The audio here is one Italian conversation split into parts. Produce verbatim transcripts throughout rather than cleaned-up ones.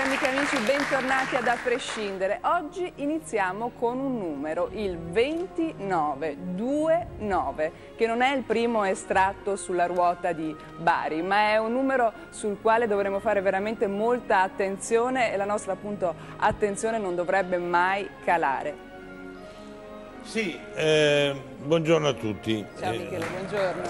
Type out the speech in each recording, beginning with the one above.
amiche e amici, bentornati ad A Prescindere. Oggi iniziamo con un numero, il ventinove ventinove, che non è il primo estratto sulla ruota di Bari, ma è un numero sul quale dovremo fare veramente molta attenzione e la nostra appunto attenzione non dovrebbe mai calare. Sì, eh, buongiorno a tutti. Ciao Michele, eh, buongiorno.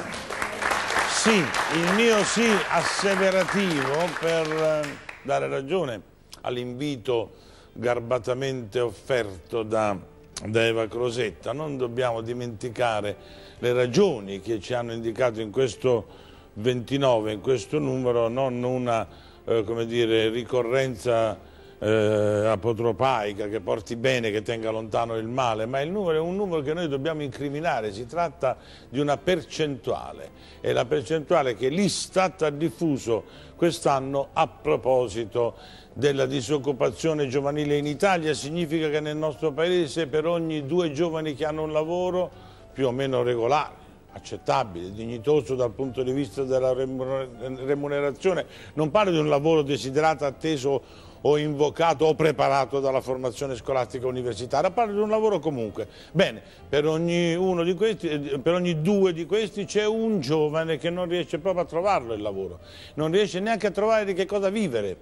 Sì, il mio sì asseverativo per eh, dare ragione all'invito garbatamente offerto da, da Eva Crosetta. Non dobbiamo dimenticare le ragioni che ci hanno indicato in questo ventinove, in questo numero, non una eh, come dire, ricorrenza Eh, apotropaica che porti bene, che tenga lontano il male, ma il numero è un numero che noi dobbiamo incriminare. Si tratta di una percentuale, e la percentuale che l'Istat ha diffuso quest'anno a proposito della disoccupazione giovanile in Italia. Significa che nel nostro paese per ogni due giovani che hanno un lavoro più o meno regolare, accettabile, dignitoso dal punto di vista della remunerazione, non parlo di un lavoro desiderato, atteso o invocato o preparato dalla formazione scolastica universitaria, parlo di un lavoro comunque. Bene, per ogni, uno di questi, per ogni due di questi c'è un giovane che non riesce proprio a trovarlo il lavoro, non riesce neanche a trovare di che cosa vivere.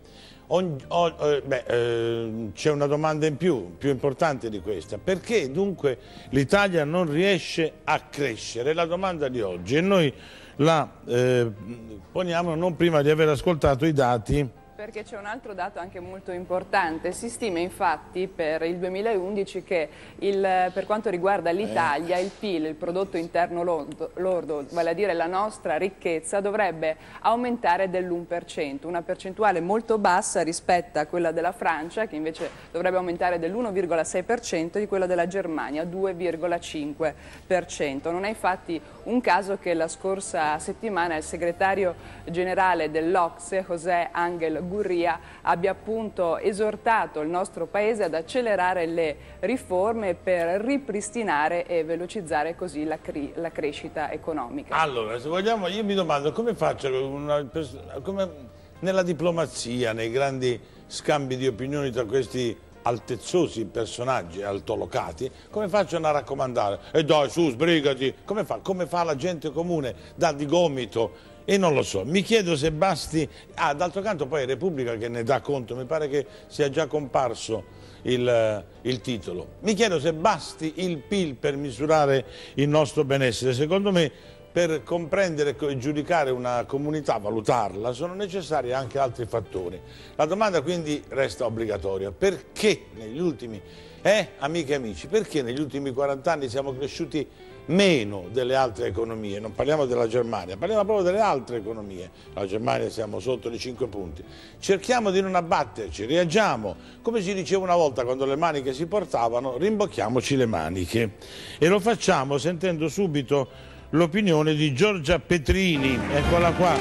Eh, eh, c'è una domanda in più, più importante di questa: perché dunque l'Italia non riesce a crescere? La domanda di oggi, e noi la eh, poniamo non prima di aver ascoltato i dati. Perché c'è un altro dato anche molto importante. Si stima infatti per il duemilaundici che il, per quanto riguarda l'Italia il P I L, il prodotto interno lordo, lordo, vale a dire la nostra ricchezza, dovrebbe aumentare dell'uno per cento, una percentuale molto bassa rispetto a quella della Francia, che invece dovrebbe aumentare dell'uno virgola sei per cento, e di quella della Germania, due virgola cinque per cento. Non è infatti un caso che la scorsa settimana il segretario generale dell'O C S E, José Ángel Gurría, abbia appunto esortato il nostro Paese ad accelerare le riforme per ripristinare e velocizzare così la, la crescita economica. Allora, se vogliamo, io mi domando come faccia una, come nella diplomazia, nei grandi scambi di opinioni tra questi altezzosi personaggi altolocati, come facciano a raccomandare? E dai, su, sbrigati! Come fa? Come fa la gente comune? Dà di gomito? E non lo so, mi chiedo se basti. Ah, d'altro canto poi è Repubblica che ne dà conto, mi pare che sia già comparso il, il titolo. Mi chiedo se basti il P I L per misurare il nostro benessere. Secondo me, per comprendere e giudicare una comunità, valutarla, sono necessari anche altri fattori. La domanda quindi resta obbligatoria: perché negli ultimi, eh, amiche e amici, perché negli ultimi quaranta anni siamo cresciuti meno delle altre economie? Non parliamo della Germania, parliamo proprio delle altre economie. La Germania siamo sotto di cinque punti. Cerchiamo di non abbatterci, reagiamo. Come si diceva una volta quando le maniche si portavano, rimbocchiamoci le maniche. E lo facciamo sentendo subito l'opinione di Giorgia Petrini, eccola qua.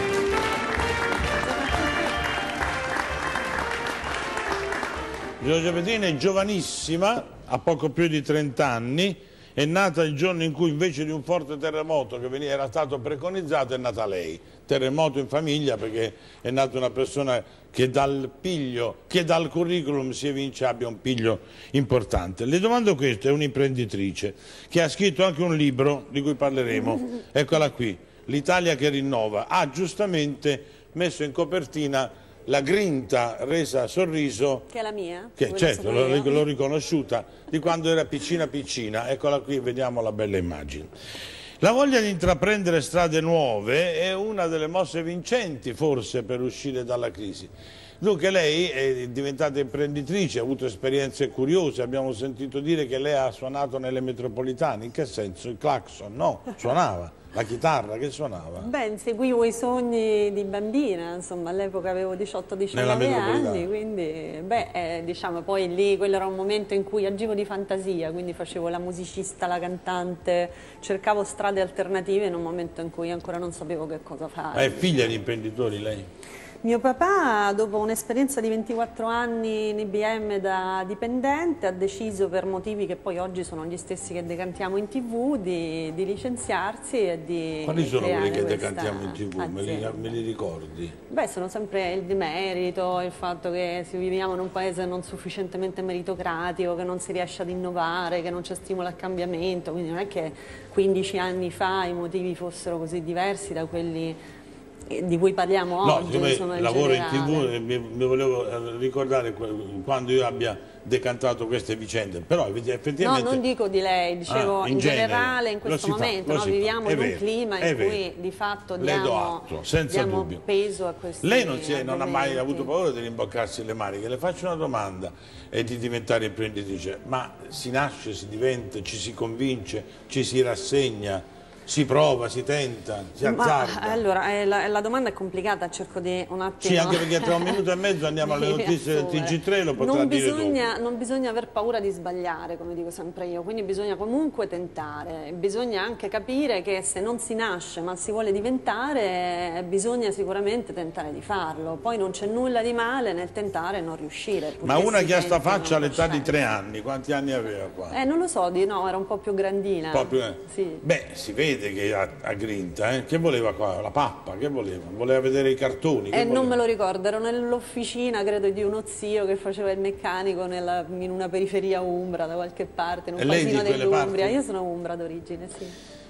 Giorgia Petrini è giovanissima, ha poco più di trenta anni, è nata il giorno in cui invece di un forte terremoto che veniva, era stato preconizzato, è nata lei. Terremoto in famiglia, perché è nata una persona che dal piglio, che dal curriculum si evince abbia un piglio importante. Le domando questo: è un'imprenditrice che ha scritto anche un libro di cui parleremo, eccola qui, L'Italia che rinnova. Ha giustamente messo in copertina la grinta resa a Sorriso, che è la mia, che certo l'ho riconosciuta, di quando era piccina piccina. Eccola qui, vediamo la bella immagine. La voglia di intraprendere strade nuove è una delle mosse vincenti forse per uscire dalla crisi. Dunque lei è diventata imprenditrice, ha avuto esperienze curiose, abbiamo sentito dire che lei ha suonato nelle metropolitane. In che senso? Il clacson? No, suonava. La chitarra, che suonava? Beh, seguivo i sogni di bambina, insomma, all'epoca avevo diciotto diciannove anni, quindi, beh, eh, diciamo, poi lì quello era un momento in cui agivo di fantasia, quindi facevo la musicista, la cantante, cercavo strade alternative in un momento in cui ancora non sapevo che cosa fare. Ma è figlia di imprenditori lei? Mio papà, dopo un'esperienza di ventiquattro anni in I B M da dipendente, ha deciso, per motivi che poi oggi sono gli stessi che decantiamo in tv, di, di licenziarsi e di Quali sono quelli che questa decantiamo in tv? Me li, me li ricordi? Beh, sono sempre il demerito, il fatto che viviamo in un paese non sufficientemente meritocratico, che non si riesce ad innovare, che non c'è stimolo al cambiamento, quindi non è che quindici anni fa i motivi fossero così diversi da quelli di cui parliamo no, oggi. Insomma, in lavoro generale. in tv, mi, mi volevo ricordare quando io abbia decantato queste vicende, però effettivamente... No, non dico di lei, dicevo ah, in, in genere, generale in questo momento, no, viviamo in un clima in vero, cui di fatto le diamo, do atto, senza diamo dubbio. peso a questi Lei non, si è, non ha mai avuto paura di rimboccarsi le maniche, le faccio una domanda, è di diventare imprenditrice, ma si nasce, si diventa, ci si convince, ci si rassegna, si prova, si tenta, si azzarda? Ma, allora, eh, la, la domanda è complicata, cerco di un attimo... Sì, anche perché tra un minuto e mezzo andiamo alle notizie del T G tre, lo potrà non dire bisogna, dopo. Non bisogna aver paura di sbagliare, come dico sempre io, quindi bisogna comunque tentare, bisogna anche capire che se non si nasce ma si vuole diventare, bisogna sicuramente tentare di farlo, poi non c'è nulla di male nel tentare e non riuscire. Ma una che ha sta faccia all'età di tre anni, quanti anni aveva qua? Eh, non lo so, di, no, era un po' più grandina. Un po' più, eh. Sì. Beh, si vede che ha, ha grinta, eh? Che voleva qua? La pappa, che voleva? Voleva vedere i cartoni? Eh, non me lo ricordo, ero nell'officina, credo, di uno zio che faceva il meccanico nella, in una periferia umbra, da qualche parte, in un paesino dell'Umbria. Io sono umbra d'origine, sì.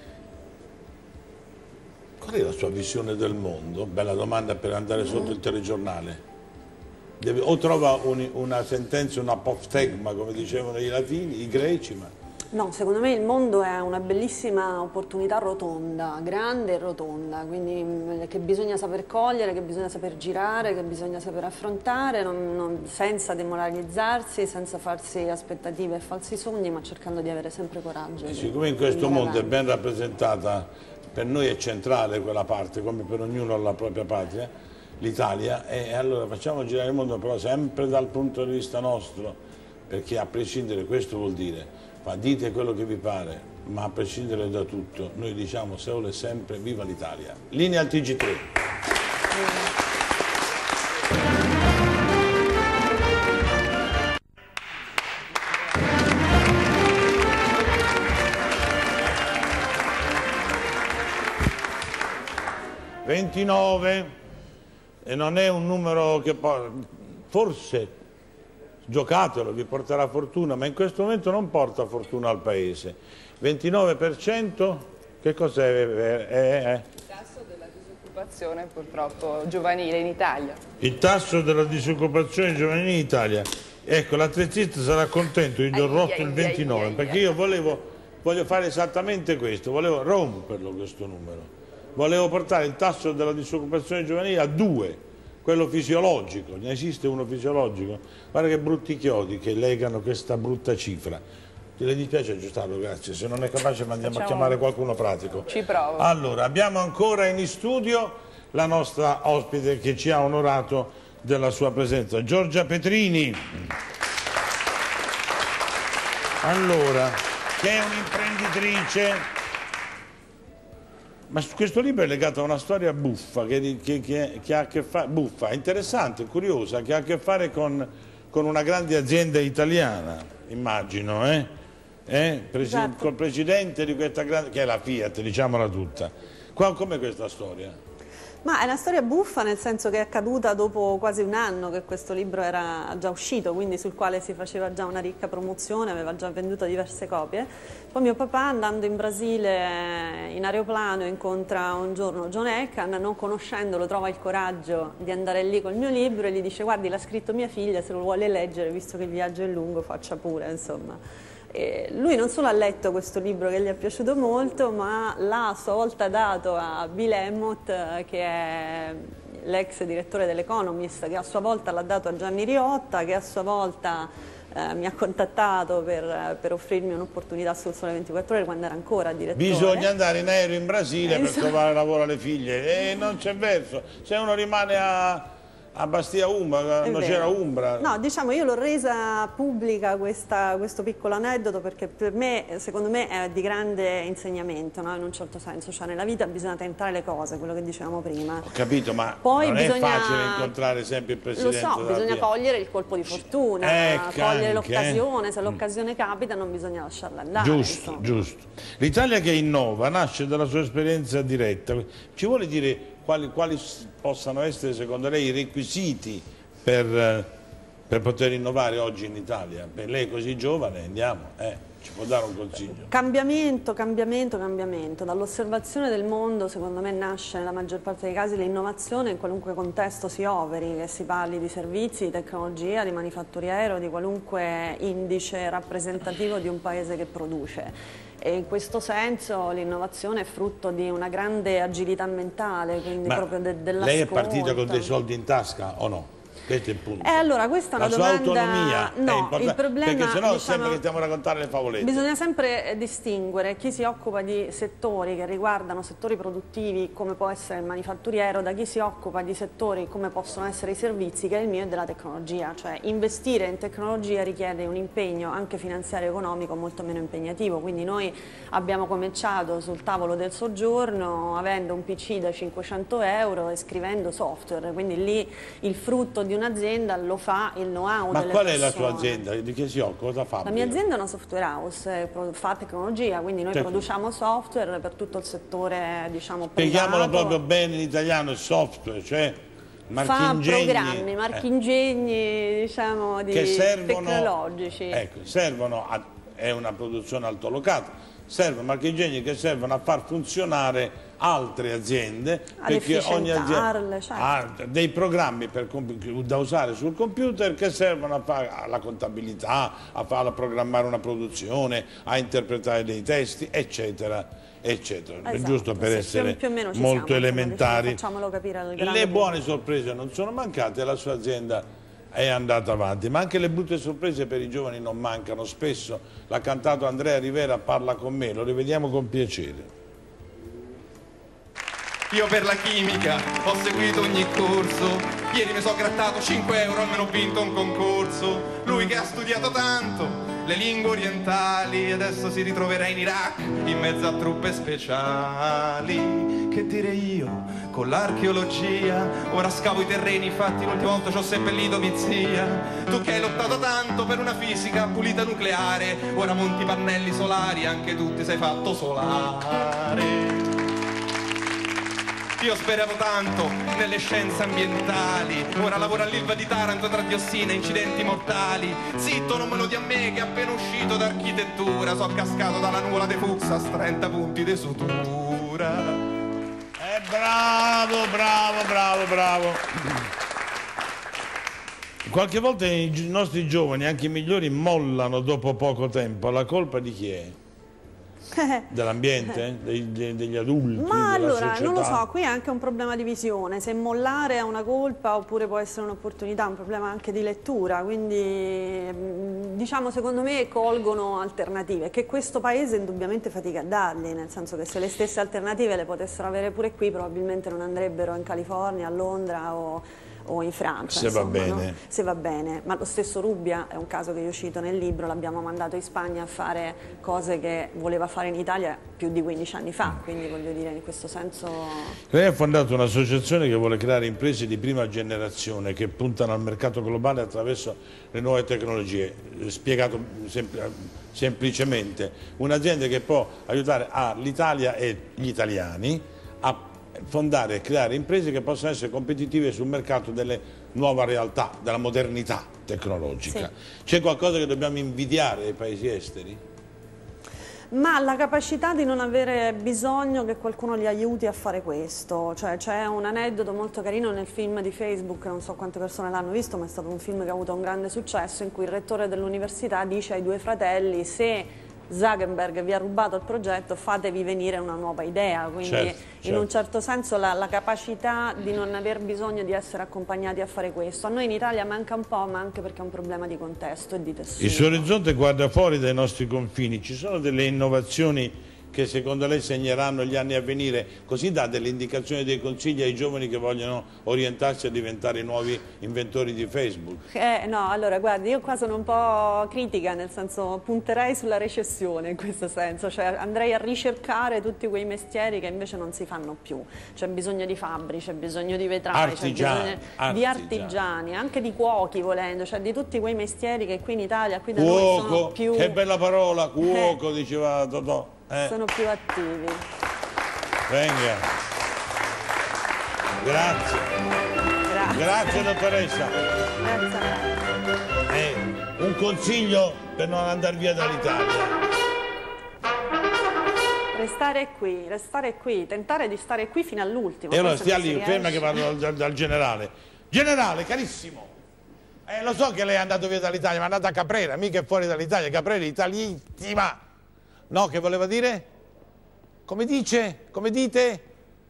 Qual è la sua visione del mondo? Bella domanda per andare sotto mm. il telegiornale. Deve, o trova un, una sentenza, un apoftegma, come dicevano i latini, i greci, ma... No, secondo me il mondo è una bellissima opportunità rotonda, grande e rotonda, quindi che bisogna saper cogliere, che bisogna saper girare, che bisogna saper affrontare, non, non, senza demoralizzarsi, senza farsi aspettative e falsi sogni, ma cercando di avere sempre coraggio. E siccome in questo mondo è ben rappresentata, per noi è centrale quella parte, come per ognuno la propria patria, l'Italia, e allora facciamo girare il mondo però sempre dal punto di vista nostro, perché a prescindere, questo vuol dire, ma dite quello che vi pare, ma a prescindere da tutto, noi diciamo solo e sempre viva l'Italia. Linea al T G tre. ventinove, e non è un numero che forse... giocatelo, vi porterà fortuna, ma in questo momento non porta fortuna al Paese. ventinove per cento, che cos'è? Il tasso della disoccupazione purtroppo giovanile in Italia. Il tasso della disoccupazione giovanile in Italia. Ecco, l'atlezzista sarà contento, gli ho rotto il ventinove, perché io volevo, voglio fare esattamente questo, volevo romperlo questo numero. Volevo portare il tasso della disoccupazione giovanile a due. Quello fisiologico, ne esiste uno fisiologico? Guarda che brutti chiodi che legano questa brutta cifra. Ti le dispiace aggiustarlo? Grazie, se non è capace mandiamo Facciamo... a chiamare qualcuno pratico. Ci provo. Allora, abbiamo ancora in studio la nostra ospite che ci ha onorato della sua presenza, Giorgia Petrini. Allora, che è un'imprenditrice... Ma questo libro è legato a una storia buffa, che, che, che, che ha a che fare, buffa, interessante, curiosa, che ha a che fare con, con una grande azienda italiana, immagino, eh? Eh? Presi Esatto. Col presidente di questa grande, che è la Fiat, diciamola tutta. Com'è questa storia? Ma è una storia buffa, nel senso che è accaduta dopo quasi un anno che questo libro era già uscito, quindi sul quale si faceva già una ricca promozione, aveva già venduto diverse copie. Poi mio papà, andando in Brasile in aeroplano, incontra un giorno John Eckham, non conoscendolo trova il coraggio di andare lì col mio libro e gli dice: guardi, l'ha scritto mia figlia, se lo vuole leggere, visto che il viaggio è lungo, faccia pure, insomma. E lui non solo ha letto questo libro che gli è piaciuto molto, ma l'ha a sua volta dato a Bill Emmott, che è l'ex direttore dell'Economist, che a sua volta l'ha dato a Gianni Riotta, che a sua volta eh, mi ha contattato per, per offrirmi un'opportunità sul Sole ventiquattro Ore quando era ancora direttore. Bisogna andare in aereo in Brasile eh, per insomma... trovare lavoro alle figlie, e non c'è verso, se uno rimane a... a Bastia Umbra, non c'era Umbra. No, diciamo, io l'ho resa pubblica questa, questo piccolo aneddoto perché per me, secondo me, è di grande insegnamento, no? In un certo senso, cioè nella vita bisogna tentare le cose, quello che dicevamo prima. Ho capito, ma poi non bisogna... è facile incontrare sempre il Presidente. Lo so, bisogna cogliere il colpo di fortuna, eh, cogliere l'occasione, se l'occasione capita non bisogna lasciarla andare. Giusto, insomma. Giusto. L'Italia che innova nasce dalla sua esperienza diretta. Ci vuole dire quali, quali possano essere secondo lei i requisiti per, per poter innovare oggi in Italia? Per lei è così giovane, andiamo, eh, ci può dare un consiglio? Cambiamento, cambiamento, cambiamento. Dall'osservazione del mondo, secondo me, nasce nella maggior parte dei casi l'innovazione in qualunque contesto si operi, che si parli di servizi, di tecnologia, di manifatturiero, di qualunque indice rappresentativo di un paese che produce. E in questo senso l'innovazione è frutto di una grande agilità mentale, quindi Ma proprio de dell'ascolto. Lei è partita con dei soldi in tasca o no? Questo è il punto. Eh, allora, questa è una La domanda... sua autonomia no, è importante, il problema, perché sennò diciamo, sempre che stiamo a raccontare le favolette. Bisogna sempre distinguere chi si occupa di settori che riguardano settori produttivi come può essere il manifatturiero da chi si occupa di settori come possono essere i servizi, che è il mio e della tecnologia. Cioè investire in tecnologia richiede un impegno anche finanziario e economico molto meno impegnativo, quindi noi abbiamo cominciato sul tavolo del soggiorno avendo un P C da cinquecento euro e scrivendo software, quindi lì il frutto di un'azienda lo fa il know-how delle persone. Ma qual è la sua azienda? Di che si occupa? Cosa fa? La mia azienda è una software house, fa tecnologia, quindi noi Tecno. produciamo software per tutto il settore, diciamo, privato. Spieghiamolo proprio bene in italiano, il software, cioè marchingegni. Fa programmi, marchingegni, eh. diciamo, di che servono, tecnologici. Ecco, servono, a, è una produzione altolocata, servono marchingegni che servono a far funzionare altre aziende, ad perché ogni azienda certo. ha dei programmi per, da usare sul computer che servono a fare la contabilità, a, fare, a programmare una produzione, a interpretare dei testi, eccetera, eccetera. Esatto, È giusto per sì, essere più, più molto siamo, elementari. Facciamolo capire al Le grande buone punto. sorprese non sono mancate e la sua azienda è andata avanti, ma anche le brutte sorprese per i giovani non mancano. Spesso l'ha cantato Andrea Rivera, Parla con me, lo rivediamo con piacere. Io per la chimica ho seguito ogni corso, ieri mi sono grattato cinque euro, almeno ho vinto un concorso. Lui che ha studiato tanto le lingue orientali, adesso si ritroverà in Iraq in mezzo a truppe speciali. Che dire io, con l'archeologia, ora scavo i terreni, infatti l'ultima volta ci ho seppellito mia zia. Tu che hai lottato tanto per una fisica pulita nucleare, ora monti pannelli solari, anche tu ti sei fatto solare. Io speravo tanto nelle scienze ambientali, ora lavoro all'Ilva di Taranto tra diossina e incidenti mortali. Zitto, non me lo di a me che appena uscito d'architettura so cascato dalla nuvola de Fuxas, trenta punti di sutura. Eh, bravo, bravo, bravo, bravo. Qualche volta i nostri giovani, anche i migliori, mollano dopo poco tempo. La colpa di chi è? Dell'ambiente? Dei, dei, degli adulti? Ma della allora, società? non lo so, qui è anche un problema di visione, se mollare è una colpa oppure può essere un'opportunità, un problema anche di lettura, quindi diciamo secondo me colgono alternative, che questo paese indubbiamente fatica a dargli, nel senso che se le stesse alternative le potessero avere pure qui probabilmente non andrebbero in California, a Londra o... o in Francia, se insomma, va bene. no? Se va bene, ma lo stesso Rubbia è un caso che io cito nel libro, l'abbiamo mandato in Spagna a fare cose che voleva fare in Italia più di quindici anni fa, quindi voglio dire in questo senso... Lei ha fondato un'associazione che vuole creare imprese di prima generazione che puntano al mercato globale attraverso le nuove tecnologie, spiegato sempl semplicemente, un'azienda che può aiutare l'Italia e gli italiani a fondare e creare imprese che possano essere competitive sul mercato delle nuove realtà, della modernità tecnologica. Sì. C'è qualcosa che dobbiamo invidiare ai paesi esteri? Ma la capacità di non avere bisogno che qualcuno li aiuti a fare questo, cioè c'è un aneddoto molto carino nel film di Facebook, non so quante persone l'hanno visto, ma è stato un film che ha avuto un grande successo, in cui il rettore dell'università dice ai due fratelli: se Zuckerberg vi ha rubato il progetto, fatevi venire una nuova idea, quindi certo, in certo. un certo senso la, la capacità di non aver bisogno di essere accompagnati a fare questo. A noi in Italia manca un po', ma anche perché è un problema di contesto e di tessuto. Il suo orizzonte guarda fuori dai nostri confini, ci sono delle innovazioni che secondo lei segneranno gli anni a venire, così dà delle indicazioni, dei consigli ai giovani che vogliono orientarsi a diventare i nuovi inventori di Facebook? Eh, no, allora guardi, io qua sono un po' critica, nel senso punterei sulla recessione in questo senso, cioè andrei a ricercare tutti quei mestieri che invece non si fanno più, c'è bisogno di fabbri, c'è bisogno di vetrai, c'è bisogno artigiani. di artigiani, anche di cuochi volendo, cioè di tutti quei mestieri che qui in Italia, qui da cuoco, noi sono più... che bella parola, cuoco, eh. diceva Totò. Eh. Sono più attivi. Venga. Grazie. Grazie, Grazie dottoressa. Grazie. Eh, un consiglio per non andare via dall'Italia. Restare qui, restare qui, tentare di stare qui fino all'ultimo. E allora stia lì, ferma che parlo dal, dal generale. Generale, carissimo, eh, lo so che lei è andato via dall'Italia, ma è andata a Caprera, mica è fuori dall'Italia, Caprera è italianissima. No, che voleva dire? Come dice? Come dite?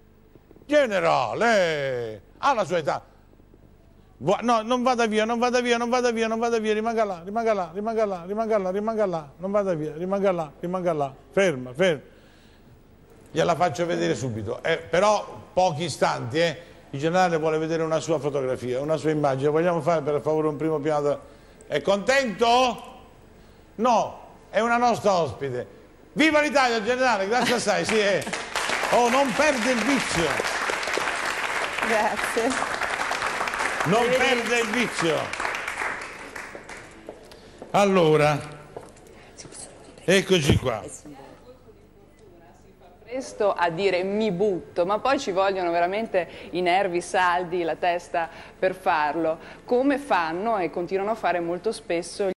Generale, ha la sua età. No, non vada via, non vada via, non vada via, non vada via, rimanga là, rimanga là, rimanga là, rimanga là, rimanga là, non vada via, rimanga là, rimanga là, ferma, ferma. Gliela faccio vedere subito, eh, però pochi istanti, eh. Il generale vuole vedere una sua fotografia, una sua immagine. Vogliamo fare per favore un primo piano? È contento? No, è una nostra ospite. Viva l'Italia, generale, grazie assai, sì, eh. Oh, non perde il vizio. Grazie. Non perde il vizio. Allora, eccoci qua. Presto a dire mi butto, ma poi ci vogliono veramente i nervi saldi, la testa per farlo, come fanno e continuano a fare molto spesso